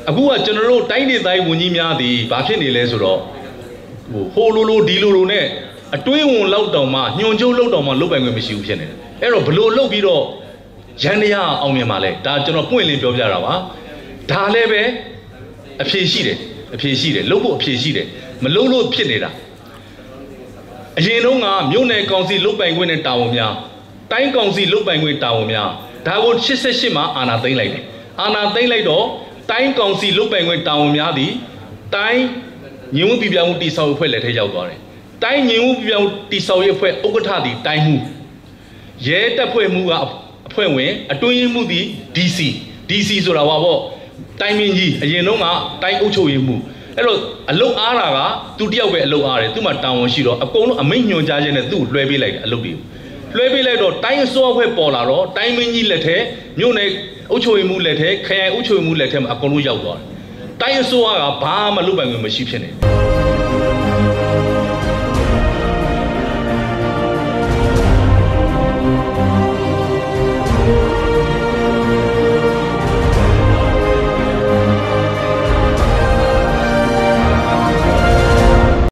အခုကကျွန်တော်တို့တိုင်းဒေသကြီးဝန်ကြီးများသည်ဘာဖြစ်နေလဲဆိုတော့ဟိုလိုဒီလိုနဲ့အတွင်းဝင်လောက်တောင်မှညွန်ကျုပ်လောက်တောင်မှလုတ်ပိုင်ခွင့်မရှိဘူးဖြစ်နေတယ်အဲ့တော့ဘလို့လုတ်ပြီးတော့ရန်တရားအောင်မြင်ပါလဲဒါကျွန်တော်ပွင့်လင်းပြောပြတာပါဒါလည်းပဲအဖြေရှိတယ်လုတ်ဖို့အဖြေရှိတယ်မလုတ်လို့ဖြစ်နေတာအရင်တုန်းကမြို့နယ်ကောင်စီလုတ်ပိုင်ခွင့်နဲ့တာဝန်များတိုင်းကောင်စီလုတ်ပိုင်ခွင့်တာဝန်များဒါကို88မှာအာဏာသိမ်းလိုက်တယ်အာဏာသိမ်းလိုက်တော့တိုင်းကောင်စီလုတ်ပိုင်ခွင့်တာဝန်များသည်တိုင်းညင်ဝပြည်ပြောင်းတီဆောက်အဖွဲ့လက်ထဲရောက်သွားတယ်တိုင်းညင်ဝပြည်ပြောင်းတီဆောက်ရေးအဖွဲ့ဥက္ကဋ္ဌသည်တိုင်းမှုရဲတပ်ဖွဲ့မှုကအဖွဲ့ဝင်အတွင်းရေးမှုသည် DC ဆိုတာပါပေါ့တိုင်းမင်းကြီးအရင်တုန်းကတိုင်းအုပ်ချုပ်ရေးမှုအဲ့တော့အလုတ်အားတာကသူတယောက်ပဲအလုတ်အားတယ်သူမှတာဝန်ရှိတော့အကုန်လုံးအမိန့်ညွှန်ကြားခြင်းနဲ့သူ့ကိုလွှဲပေးလိုက်တယ်အလုတ်ပြီးလွှဲပေးလိုက်တော့တိုင်းအစိုးရအဖွဲ့ပေါ်လာတော့တိုင်းမင်းကြီးလက်ထဲမြို့နယ်အုပ်ချုပ်ရေးမှုလက်ထဲခရိုင်အုပ်ချုပ်ရေးမှုလက်ထဲမှာအကုန်လုံးရောက်သွားတယ်တိုင်းအစိုးရကဘာမှလုပ်ပိုင်ခွင့်မရှိဖြစ်နေ